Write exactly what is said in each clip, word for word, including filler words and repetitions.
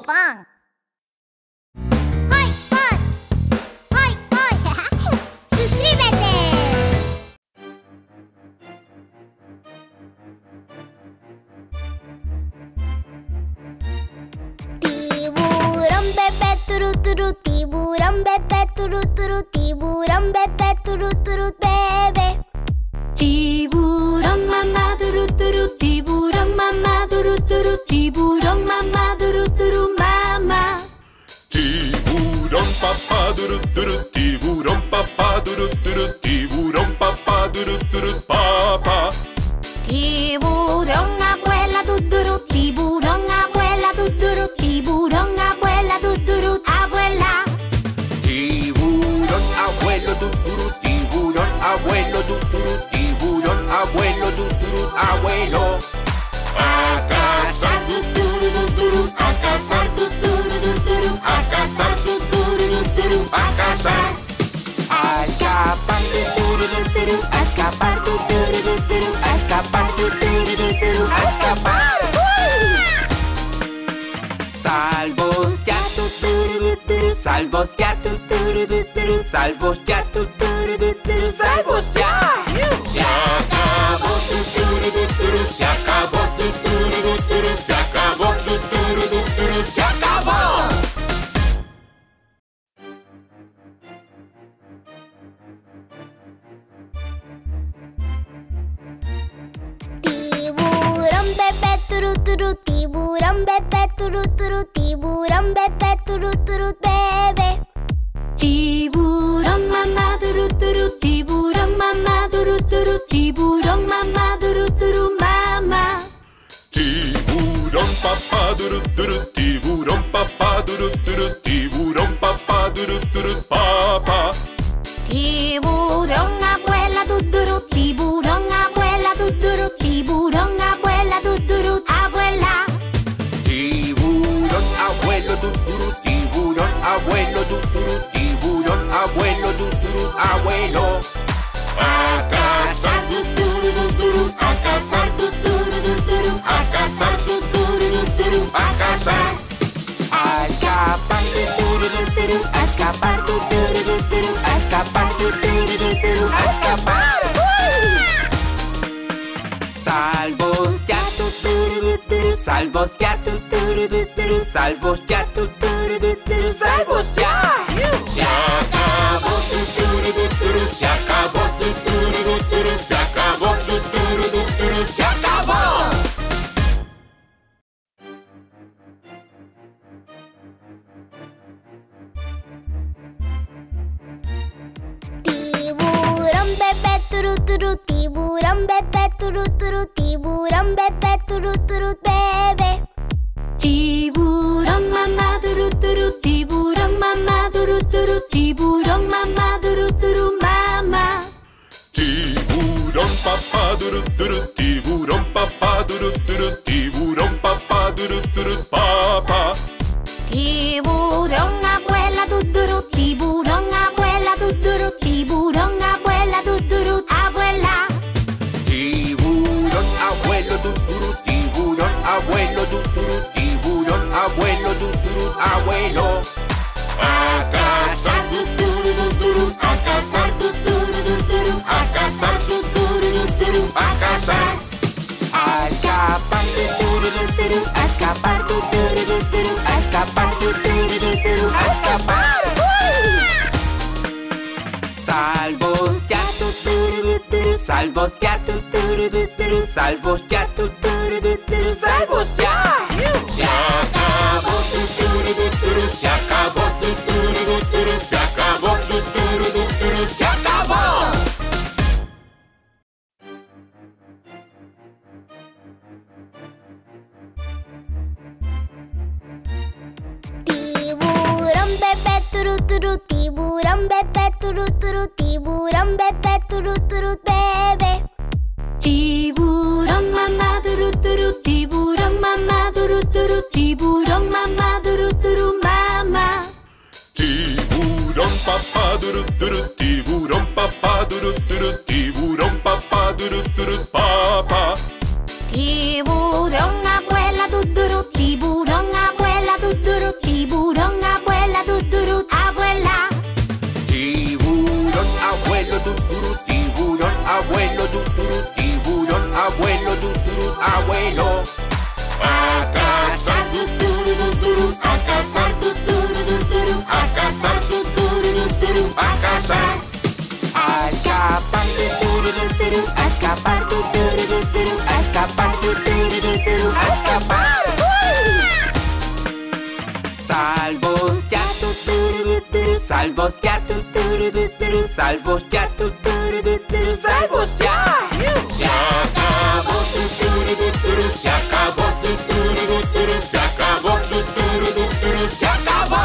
pan. ¡Hoy, hoy! ¡Hoy, hoy! ¡Suscríbete! Tiburón bebé turu turu, tiburón bebé turu turu, tiburón bebé turu turu bebé. Tiburón mamá turu turu, tiburón mamá turu turu, tiburón mamá turu turu mamá. Tiburón papá duru duru, tiburón papá duru duru, tiburón papá duru duru papá. Tiburón abuela duduru, tiburón abuela duduru, tiburón abuela duduru abuela. Tiburón abuelo duduru, tiburón abuelo duduru, tiburón abuelo duduru abuelo. A cazar duduru duduru, a cazar duduru duduru, a cazar duduru duduru, a cazar. A escapar duduru duduru, a escapar duduru duduru, a escapar duduru duduru, a escapar. Salvos ya duduru duduru, salvos ya duduru duduru, salvos ya duduru duduru, salvos ya. Se acabó duduru duduru, se acabó duduru duduru, se acabó duduru duduru, se acabó. Tiburón bebé turu turu, tiburón bebé turu turu, tiburón bebé turu turu bebé. Tiburón mamá turu turu, tiburón mamá turu turu, tiburón mamá turu turu mamá. Tiburón papá duru duru, tiburón papá duru duru, tiburón papá duru duru papá. Tiburón abuela duduru, tiburón abuela duduru, tiburón abuela duduru abuela. Tiburón abuelo duduru, tiburón abuelo duduru, tiburón abuelo duduru abuelo. A cazar duduru duduru, a cazar duduru duduru, a cazar duduru duduru, a cazar. A escapar duduru duduru, a escapar duduru duduru, a escapar duduru duduru, a escapar. Salvos ya duduru duduru, salvos ya duduru duduru, salvos ya duduru duduru, salvos ya. Se acabó duduru duduru, se acabó duduru duduru, se acabó duduru duduru, se acabó. Tiburón bebé turu turu, tiburón bebé turu turu, tiburón bebé turu turu bebé. Tiburón mamá turu turu, tiburón mamá turu turu, tiburón mamá turu turu mamá. Tiburón papá duru duru, tiburón papá duru duru, tiburón papá duru duru papá. Tiburón abuela duduru, tiburón abuela duduru, tiburón abuela duduru abuela. Tiburón abuelo duduru, tiburón abuelo duduru, tiburón abuelo duduru abuelo. A cazar duduru duduru, a cazar duduru duduru, a cazar duduru duduru, a cazar. A escapar duduru duduru, a escapar duduru duduru, a escapar duduru duduru, a escapar. Salvos ya duduru duduru, salvos ya duduru duduru, salvos ya duduru duduru, salvos ya. Se acabó duduru duduru, se acabó duduru duduru, se acabó duduru duduru, se acabó. Tiburón bebé turu turu, tiburón bebé turu turu, tiburón bebé turu turu bebé. Tiburón mamá turu turu, tiburón mamá turu turu, tiburón mamá turu turu mamá. Tiburón papá duru duru, tiburón papá duru duru, tiburón papá duru duru papá. Tiburón abuela duduru, tiburón abuela duduru, turu, a escapar, tu, turu, turu, a escapar, tu, turu, turu, a escapar. Salvos ya, tu, turu, turu, salvos ya, tu, turu, turu, salvos ya, tu, turu, turu, salvos ya. Se acabó, tu, turu, turu, se acabó, tu, turu, turu, se acabó, tu, turu, turu, se acabó.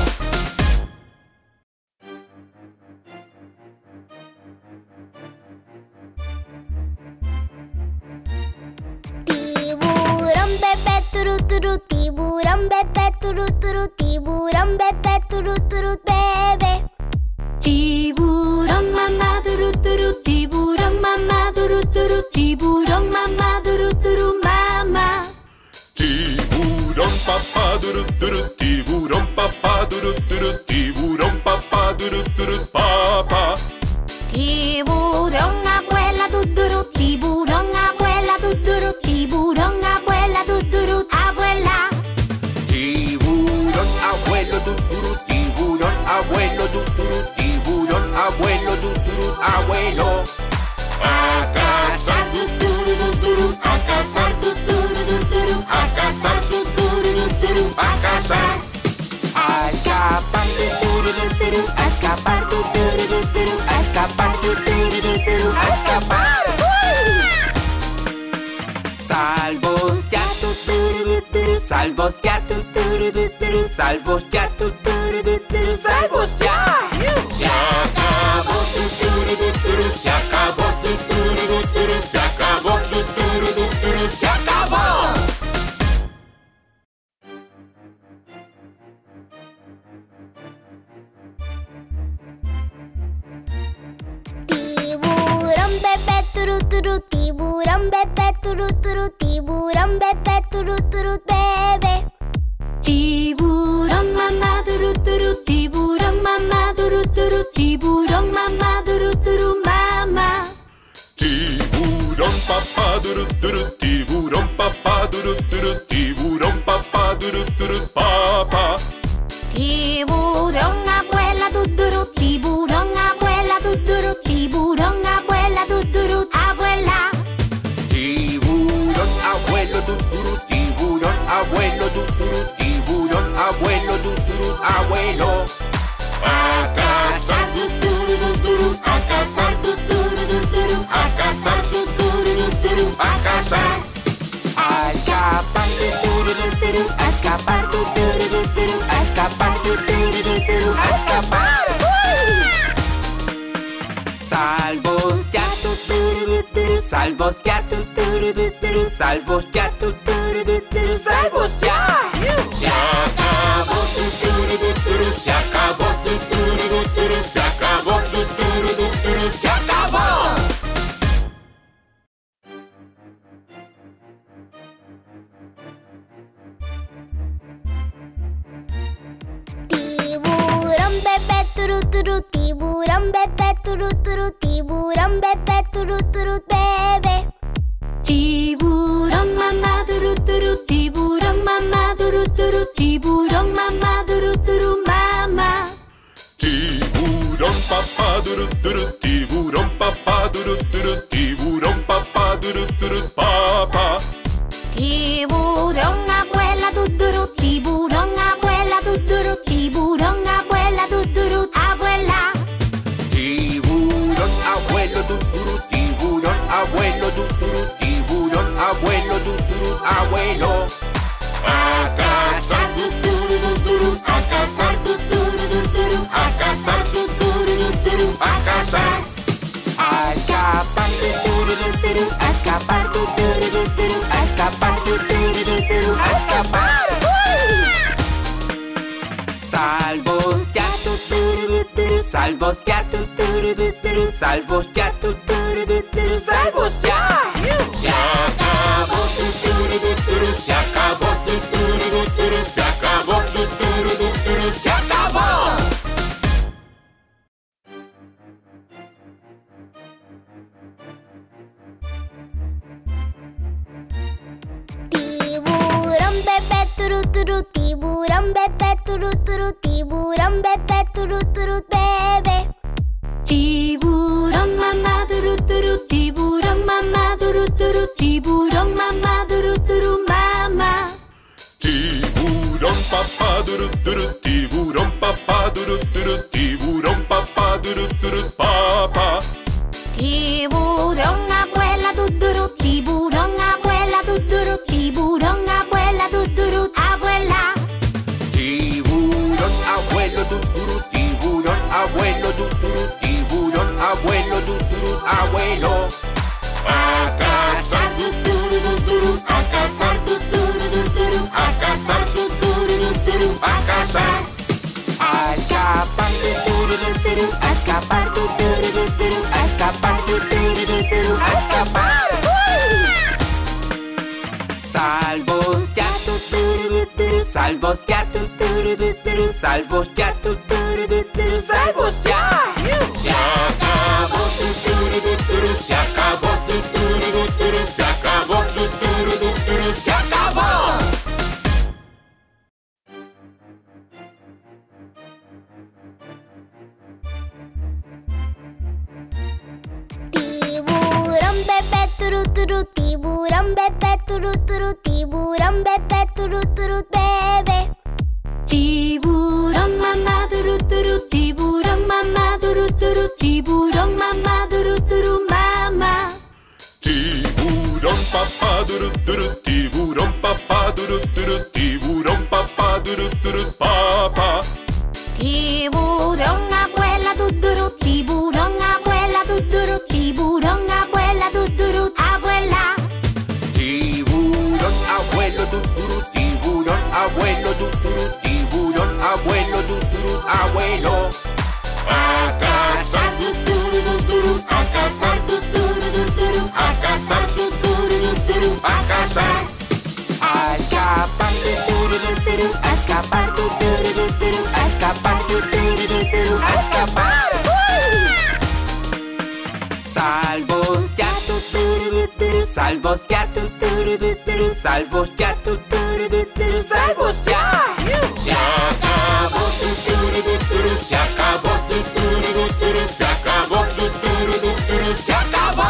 Tiburón bebé turu turu, tiburón bebé turu turu, tiburón bebé turu turu bebé. Tiburón mamá duru duru, tiburón mamá duru duru, tiburón mamá duru duru mamá. Tiburón papá duru duru, tiburón papá duru duru, tiburón papá duru duru papá. Tiburón abuela duduru, tiburón abuela duduru, tiburón abuela duduru abuela. Tiburón abuelo duduru, tiburón abuelo duduru, tiburón abuelo duduru abuelo. A cazar duduru duduru, a cazar duduru duduru, a cazar duduru duduru, a cazar. A escapar duduru duduru, a escapar duduru duduru, a escapar duduru duduru, a escapar. Salvos ya, tu, turu, turu, salvos ya, tu, turu, turu, salvos ya, tu, turu, turu, salvos ya. Se acabó tu turu turu, se acabó tu turu turu, se acabó tu turu turu, se acabó. Tiburón bebé turu turu, tiburón bebé turu turu, tiburón bebé turu turu bebé. Tiburón mamá duru duru, tiburón mamá duru duru, tiburón mamá duru duru mamá. Tiburón papá duru duru, tiburón papá duru duru, tiburón papá duru duru papá. Tiburón abuela duduru, tiburón abuela duduru, tiburón abuela duduru abuela. Tiburón abuelo duduru, tiburón abuelo duduru, tiburón abuelo duduru abuelo. A cazar duduru duduru, a cazar duduru duduru, a cazar duduru duduru, a cazar. A escapar duduru duduru, a escapar duduru duduru, a escapar duduru duduru, a escapar. Salvos ya, tu, turu, turu, salvos ya, tu, turu, turu, salvos ya, tu, turu, turu, salvos ya. Se acabó tu turu turu, se acabó tu turu turu, se acabó tu turu turu, se acabó. Tiburón bebé turu turu, tiburón bebé turu turu, tiburón bebé turu turu bebé. Tiburón mamá duru duru, tiburón mamá duru duru, tiburón abuela duduru abuela. Salvos ya, tu, turu, turu, salvos ya, tu, turu, turu, salvos ya. A escapar duduru duduru, a escapar duduru duduru, a escapar. Salvos ya, tu, turu, turu, salvos ya, tu, turu, turu, salvos ya. A escapar. Tiburón mamá duru duru, tiburón mamá duru duru mamá. Tiburón papá duru duru, tiburón papá duru duru, tiburón papá duru duru papá. Tiburón abuela duduru, tiburón abuela duduru, tiburón abuela duduru abuela. Tiburón abuelo duduru, tiburón abuelo duduru, tiburón abuelo duduru abuelo. A cazar duduru duduru, a cazar duduru duduru, a cazar duduru duduru, a cazar. A escapar duduru duduru, a escapar duduru duduru, a escapar duduru duduru, a escapar. Salvos ya, tu, turu, turu, salvos ya, tu, turu, turu, salvos ya, tu, turu, turu, salvos ya. Se acabó tu turu duduru, se acabó tu turu duduru, se acabó tu turu duduru, se acabó. Tiburón bebé turu turu, tiburón bebé turu turu, tiburón bebé turu turu bebé. Tiburón mamá duru duru, tiburón papá, duru, duru, tiburón papá, duru, duru, tiburón papá, duru, duru, papá. Tiburón abuela duduru, tiburón abuela duduru, tiburón abuela duduru, abuela. Tiburón abuelo duduru, tiburón abuelo duduru, tiburón abuelo duduru, abuelo. A cazar, duduru, duduru, a cazar, duduru, duduru, a cazar, duduru, duduru, a cazar. A escapar, duduru, duduru, a escapar, duduru, duduru, a escapar, duduru, duduru, a escapar. Salvos ya, duduru, duduru, salvos ya, duduru, duduru, salvos ya, duduru, duduru, salvos ya. Se acabó, duduru, duduru, se acabó, duduru, duduru, se acabó, duduru, duduru, se acabó. Tiburón bebé turu turu, tiburón bebé turu turu, tiburón bebé turu turu, bebé. Tiburón mamá turu turu, tiburón mamá turu turu, tiburón mamá turu turu, mamá. Tiburón papá, duru, duru, tiburón papá, duru, duru, tiburón papá, duru, duru, papá. Tiburón abuela duduru, tiburón abuela duduru, tiburón abuela duduru, abuela. Tiburón abuelo duduru, tiburón abuelo duduru, tiburón abuelo duduru, abuelo. A cazar, duduru, duduru, a cazar, duduru, duduru, a cazar, duduru, duduru, a cazar. A escapar, duduru, duduru, a escapar, duduru, duduru, a escapar, duduru, duduru, a escapar. Salvos ya, duduru, duduru, salvos ya, duduru, duduru, salvos ya, duduru, duduru, salvos ya. Se acabó, duduru, duduru, se acabó, duduru, duduru, se acabó, duduru, duduru, se acabó.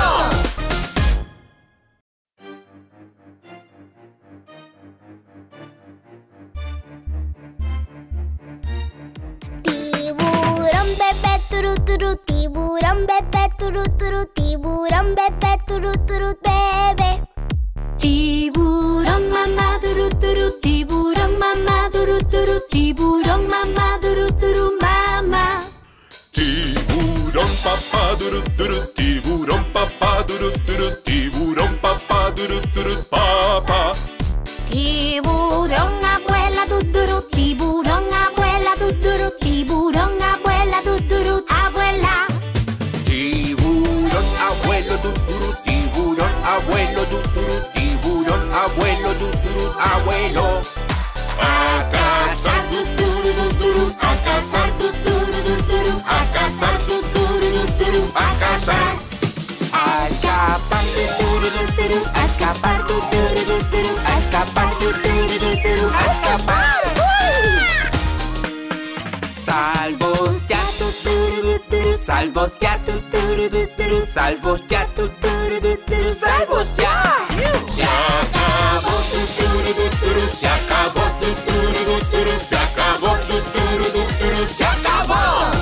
Tiburón bebé turu turu, tiburón bebé turu turu, tiburón bebé turu turu, bebé. Tiburón mamá turu turu, tiburón mamá turu turu, tiburón mamá turu turu, mamá. Tiburón papá, duru, duru, tiburón papá, duru, duru, tiburón papá, duru, duru, papá. Tiburón abuela duduru, tiburón abuela duduru, tiburón abuela duduru, abuela. Tiburón abuelo duduru, tiburón abuelo duduru, tiburón abuelo duduru, abuelo. A cazar, duduru, duduru, a cazar, duduru, duduru, a cazar, duduru, duduru, a cazar. A escapar, duduru, duduru, a escapar, duduru, duduru, a escapar, duduru, duduru, a escapar. Salvos ya, duduru, duduru, salvos ya, duduru, duduru, salvos ya, duduru, duduru, salvos ya. Se acabó, duduru, duduru, se acabó, duduru, duduru, se acabó, duduru, duduru, se acabó.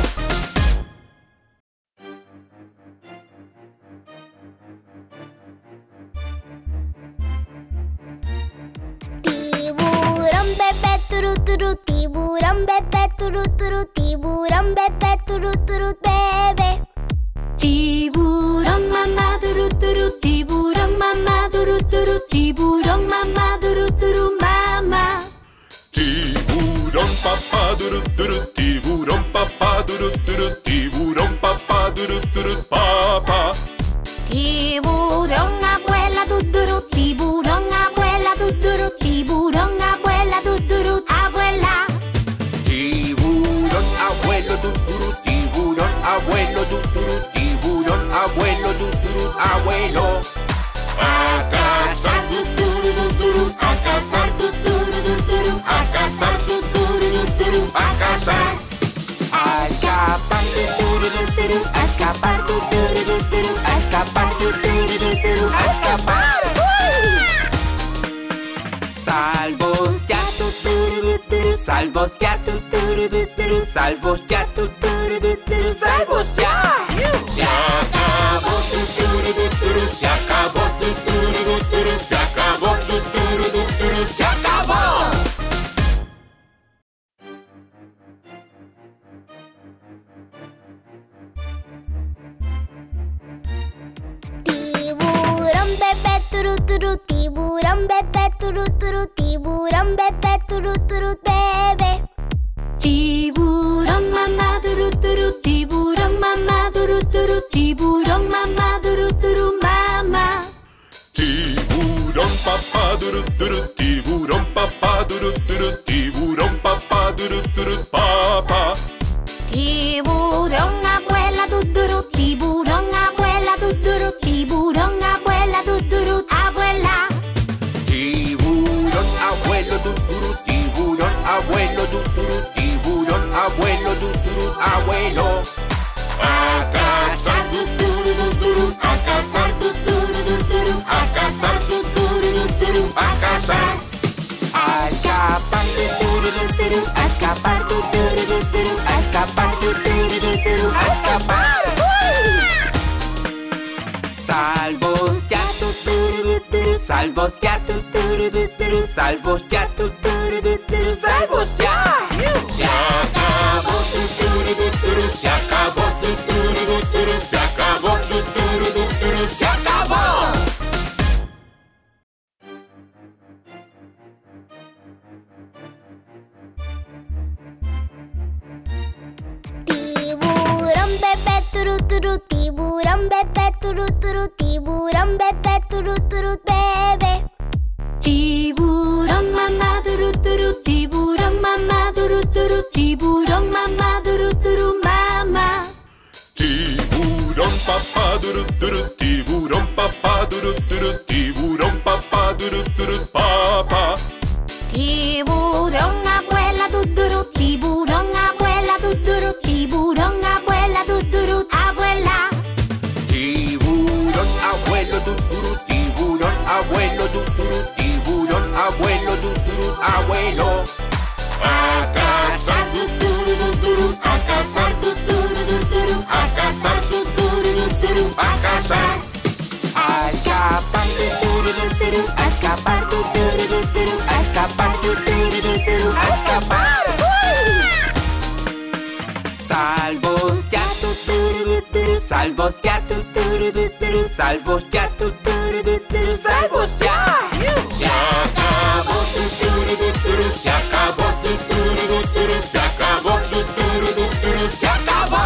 Tiburón bebé turu turu, tiburón bebé turu turu, tiburón bebé turu turu, bebé. Tiburón mamá turu turu, tiburón mamá turu turu, tiburón mamá turu turu, mamá. Tiburón papá, duru, duru, tiburón papá, duru, duru, tiburón papá, duru, duru, papá. Tiburón abuela duduru, tiburón abuela duduru, tiburón abuela duduru, abuela. Tiburón abuelo duduru, tiburón abuelo duduru, tiburón abuelo duduru, abuelo. A cazar, duduru, duduru, a cazar, duduru, duduru, a cazar, duduru, duduru, a cazar. A escapar, duduru, duduru, a escapar, duduru, duduru, a escapar, duduru, duduru, a escapar. Salvos ya, duduru, duduru, Salvos ya, tu, turu, tu, turu. Salvos ya, tu, turu, tu, turu. Salvos ya. Se acabó, tu, turu, tu, turu. Se acabó, tu, turu, tu, turu. Se acabó, tu, turu, tu, turu. Se acabó. Tiburón bebé turu turu, tiburón bebé turu turu, tiburón bebé turu turu bebé. Tiburón mamá turu turu, tiburón mamá turu turu, tiburón mamá turu turu mamá. Tiburón papá duru duru, tiburón papá duru duru, tiburón papá duru duru papá. Tiburón abuela duduru, tiburón abuela duduru, tiburón abuela duduru abuela. Tiburón abuelo duduru, tiburón abuelo duduru, tiburón abuelo duduru abuelo. A cazar duduru duduru, a cazar duduru duduru, a cazar duduru duduru, a cazar. A escapar duduru duduru, a escapar duduru duduru, a escapar duduru duduru, a escapar. Salvos ya, tu, turu, turu. Salvos ya, tu, turu, turu. Salvos ya, tu, turu, turu. Salvos ya. Se acabó, tu, turu, turu. Se acabó, tu, turu, turu. Se acabó, tu, turu, turu. Se acabó. Tiburón bebé turu turu, tiburón bebé turu turu, tiburón bebé turu turu bebé. Tiburón mamá turu turu, tiburón mamá turu turu, tiburón mamá turu turu mamá. Tiburón papá duru duru, tiburón papá duru duru, tiburón papá duru duru papá. Tiburón abuela duduru, tiburón abuela duduru, tiburón abuela duduru abuela. Tiburón abuelo duduru, tiburón abuelo duduru, tiburón abuelo duduru abuelo. A cazar duduru duduru, a cazar duduru duduru, a cazar duduru duduru, a cazar. A escapar duduru duduru, a escapar duduru duduru, a escapar duduru duduru, a escapar. Salvos ya, tu, turu, turu. Salvos ya, tu, turu, turu. Salvos ya, tu, turu, turu. Salvos ya. Se acabó, tu, turu, turu. Se acabó, tu, turu, turu. Se acabó, tu, turu, turu. Se acabó.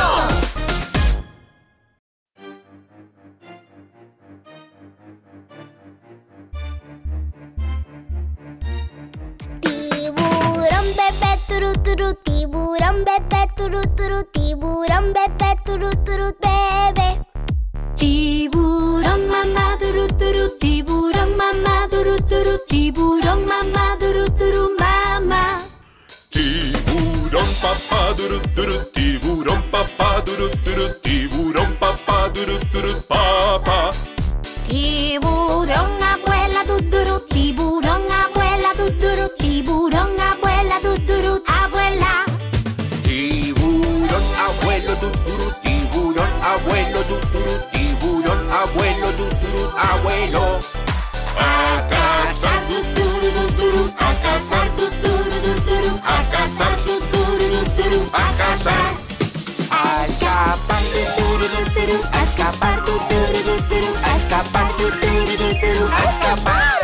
Tiburón bebé turu turu, tiburón bebé turu turu, tiburón bebé turu turu bebé. Tiburón mamá turu turu, tiburón mamá turu turu, tiburón mamá turu turu mamá. Tiburón papá duru duru, tiburón papá duru duru, tiburón papá duru duru papá. Tiburón abuela duduru, tiburón abuela duduru, tiburón abuela duduru abuela. Tiburón abuelo duduru, tiburón abuelo duduru, tiburón abuelo duduru abuelo. A cazar duduru duduru, a cazar duduru duduru, a cazar duduru duduru, a cazar. A escapar duduru duduru, a escapar duduru duduru, a escapar duduru duduru, a escapar.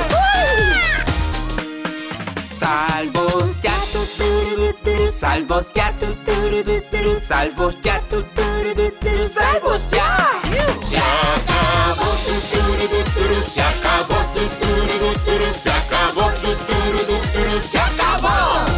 Salvos ya, tu, turu, turu. Salvos ya, tu, turu, turu. Salvos ya, tu, turu, turu. Salvos ya. Se acabó, tu, turu, turu. Se acabó, tu, turu, turu. Se acabó, tu, turu, turu. Se acabó.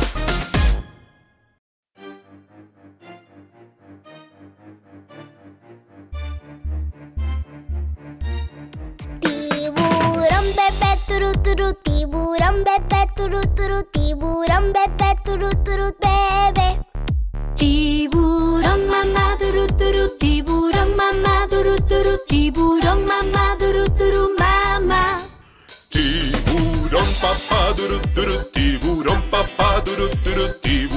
Tiburón bebé turu turu, tiburón bebé turu turu, tiburón bebé turu turu bebé. Tiburón mamá turu turu, tiburón mamá turu turu, tiburón mamá turu turu mamá. Tiburón papá duru duru, tiburón papá duru duru, tiburón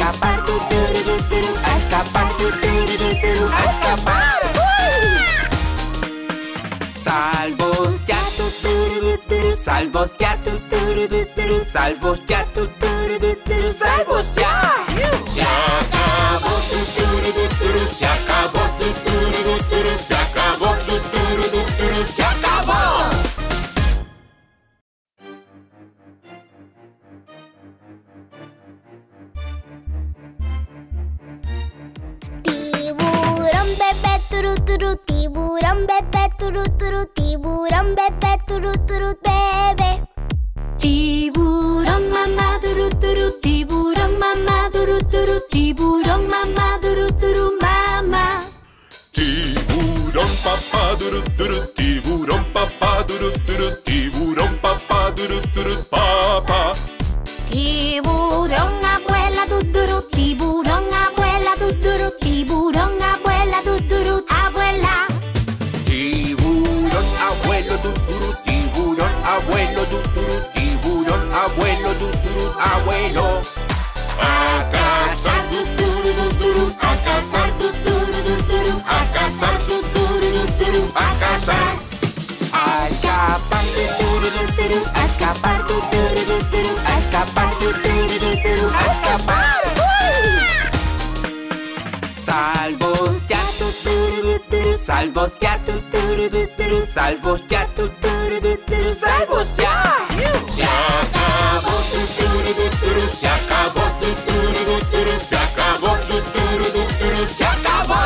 escapar, tu, turu, tu, turu, a escapar, tu, turu, tu, turu, a escapar. Salvos ya, tu, turu, tu, turu, salvos ya, tu, turu, tu, turu, salvos ya, tu, turu, tu, turu, salvos ya. Se acabó, tu, turu, tu, turu, se acabó, tu, turu, tu, turu, se acabó, tu, turu, tu, turu, se acabó. Tiburón bebé turu turu, tiburón bebé turu turu, tiburón bebé turu turu bebé. Tiburón mamá turu turu, tiburón mamá turu turu, tiburón mamá turu turu mamá. Tiburón papá duru duru, tiburón papá duru duru, tiburón papá duru duru papá. Tiburón abuela duduru, tiburón abuela duduru, tiburón abuela duduru abuela. Tiburón abuelo duduru, tiburón abuelo duduru, tiburón abuelo duduru abuelo. A cazar duduru duduru, a cazar duduru duduru, a cazar duduru duduru, a cazar. A escapar duduru duduru, a escapar duduru duduru, a escapar duduru duduru, a escapar. Salvos ya, tu, turu, tu, turu, salvos ya, tu, turu, tu, turu, salvos ya, tu, turu, tu, turu, salvos ya. Se acabó, tu, turu, tu, turu, se acabó, tu, turu, tu, turu, se acabó, tu, turu, tu, turu, se acabó.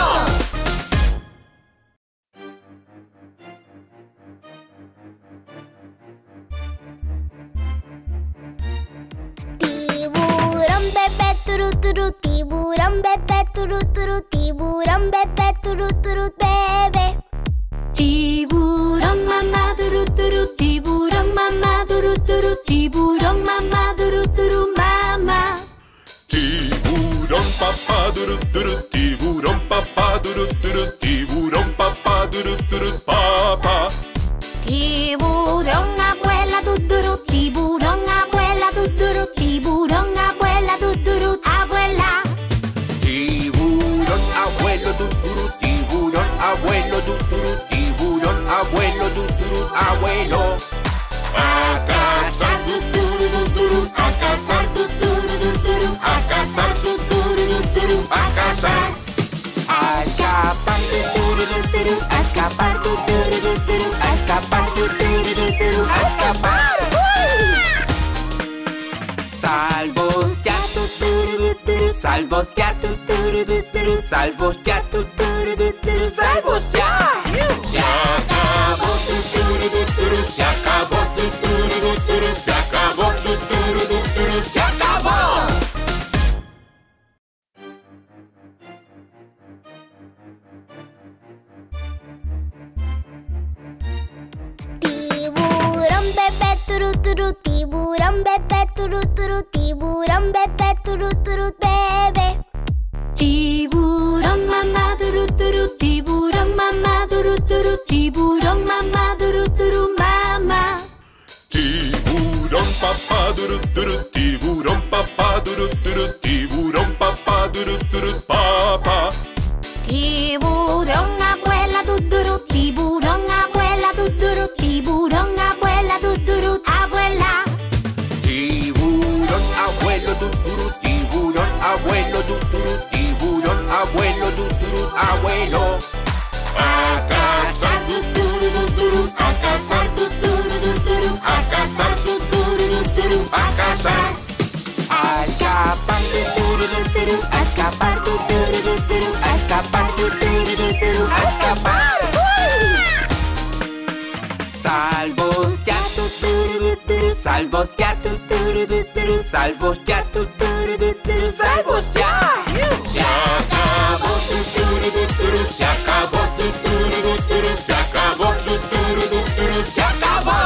Tiburón bebé turu turu, tiburón bebé turu turu, tiburón bebé turu turu bebé. Tiburón mamá turu turu, tiburón mamá turu turu, tiburón mamá turu turu mamá. Tiburón papá duru duru, tiburón papá duru duru, tiburón papá duru duru papá. Tiburón abuela duduru, tiburón abuela duduru, tiburón abuela duduru abuela. Tiburón abuelo duduru, tiburón abuelo duduru, tiburón abuelo duduru abuelo. A cazar duduru duduru, a cazar duduru duduru, a cazar duduru duduru, a cazar. A escapar duduru duduru, a escapar duduru duduru, a escapar duduru duduru, a escapar. Salvos ya, tu, turu, tu, turu, salvos ya, tu, turu, tu, turu, salvos ya, tu, turu, tu, turu, salvos ya. Se acabó, tu, turu, tu, turu, se acabó, tu, turu, tu, turu, se acabó, tu, turu, tu, turu, se acabó. Tiburón bebé turu turu, tiburón bebé turu turu, tiburón bebé turu turu bebé. Tiburón mamá turu turu, tiburón mamá turu turu, tiburón mamá turu turu mamá. Tiburón papá duru duru, tiburón papá duru duru, tiburón papá duru duru papá. Tiburón abuela duduru, tiburón abuela duduru, tiburón abuela duduru abuela. Tiburón abuelo duduru, tiburón abuelo duduru, tiburón abuelo duduru abuelo. A cazar duduru duduru, a cazar duduru duduru, a cazar duduru duduru, a cazar. A escapar duduru duduru, a escapar duduru duduru, a escapar duduru duduru, a escapar. Salvos ya, tu, turu, tu, turu, salvos ya, tu, turu, tu, turu, salvos ya, tu, turu, tu, turu, salvos ya. Se acabó, tu, turu, tu, turu, se acabó, tu, turu, tu, turu, se acabó, tu, turu, tu, turu, se acabó.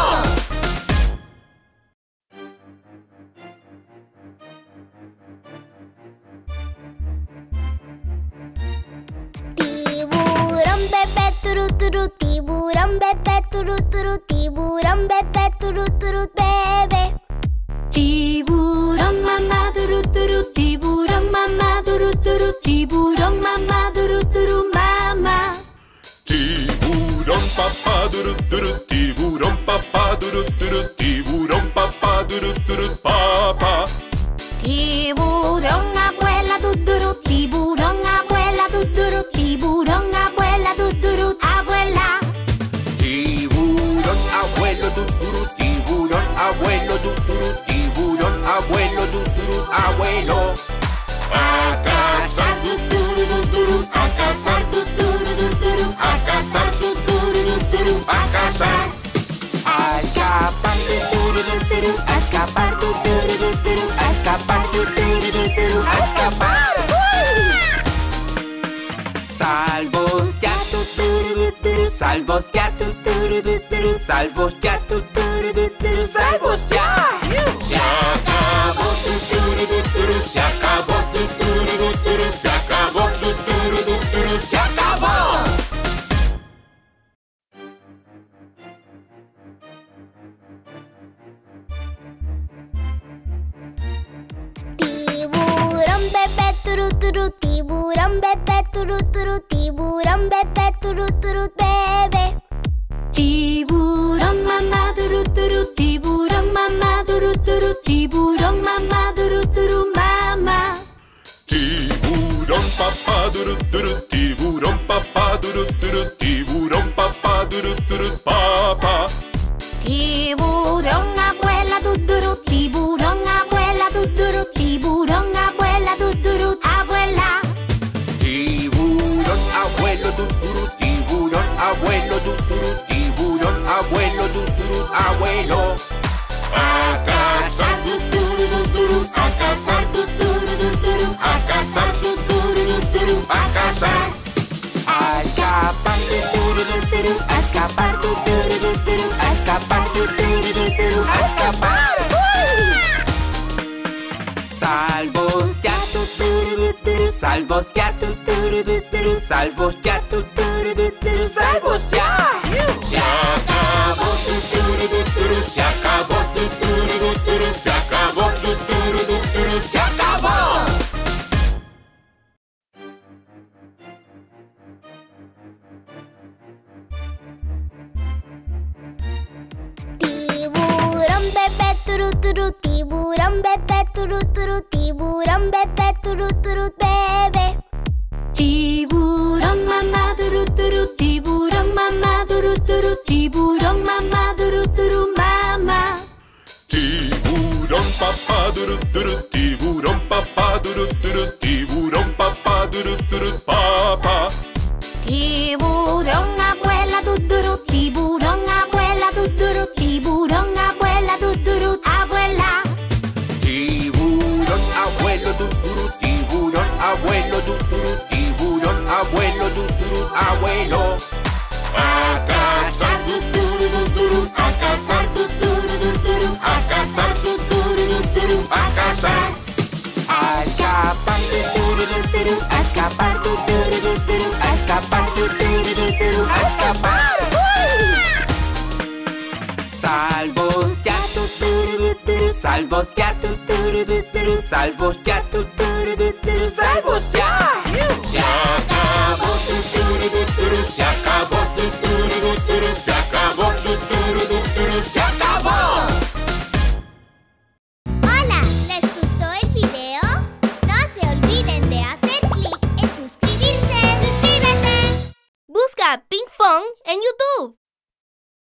Tiburón bebé turu turu, tiburón bebé turu turu, tiburón bebé turu turu bebé. Tiburón mamá turu turu, tiburón mamá Tiburón, abuela, duduru, tiburón, abuela, duduru, tiburón, abuela, duduru, abuela. Tiburón, abuelo, duduru, tiburón, abuelo, duduru, tiburón, abuelo, duduru, abuelo. A cazar, duduru, duduru, a cazar, duduru, duduru, a cazar, duduru, duduru, a cazar. A escapar, duduru, duduru, a escapar, duduru, duduru, a escapar, duduru, duduru, a escapar. Salvos ya, duduru, duduru, salvos ya, duduru, duduru, salvos ya, duduru, duduru, salvos ya. Se acabó, duduru, duduru, se acabó, duduru, duduru, se acabó, duduru, duduru, se acabó. Tiburón bebé turu turu, tiburón bebé turu turu, tiburón bebé turu turu, bebé. Tiburón, mamá, duru, duru, tiburón, mamá, duru, duru, tiburón, mamá, duru, duru, mamá. Tiburón, papá, duru, duru, tiburón, papá, duru, duru, tiburón, papá, duru, duru, papá. Tiburón, abuela, duduru, tiburón, abuela, duduru, tiburón, abuela, duduru, abuela. Tiburón, abuelo, duduru, tiburón, abuelo, duduru, tiburón, abuelo, duduru, abuelo. A cazar, duduru, duduru, a cazar, duduru, duduru, a cazar, duduru, duduru, a cazar. A escapar, duduru, duduru, a escapar, duduru, duduru, a escapar, duduru, duduru, a escapar. Salvos ya, duduru, duduru, salvos ya, duduru, duduru, salvos ya, duduru, duduru, salvos ya. Se acabó, duduru, duduru, se acabó, duduru, duduru, se acabó, duduru, duduru, se acabó. Tiburón bebé turu turu, tiburón bebé turu turu, tiburón bebé turu turu, bebé. Tiburón, mamá, duru, duru, tiburón, mamá, duru, duru, tiburón, mamá, duru, duru, mamá. Tiburón, papá, duru, duru, tiburón, papá, duru, duru, tiburón, papá, duru, duru, papá. Tiburón, abuela, duduru, tiburón, abuela, duduru, tiburón, abuela, duduru, abuela. Tiburón, abuelo, duduru, tiburón, abuelo, duduru, tiburón, abuelo, duduru, abuelo. A cazar, duduru, duduru, a cazar, duduru, duduru, a cazar, duduru, duduru, a cazar. A escapar, duduru, duduru, a escapar, duduru, duduru, a escapar, duduru, duduru, a escapar. Salvos ya, duduru, duduru, salvos ya, duduru, duduru, salvos ya, duduru, duduru, salvos ya. Se acabó, duduru, duduru, se acabó, duduru, duduru, se acabó, duduru, duduru, se acabó. Hola, ¿les gustó el video? No se olviden de hacer clic en suscribirse. ¡Suscríbete! Busca Pink Fong en YouTube.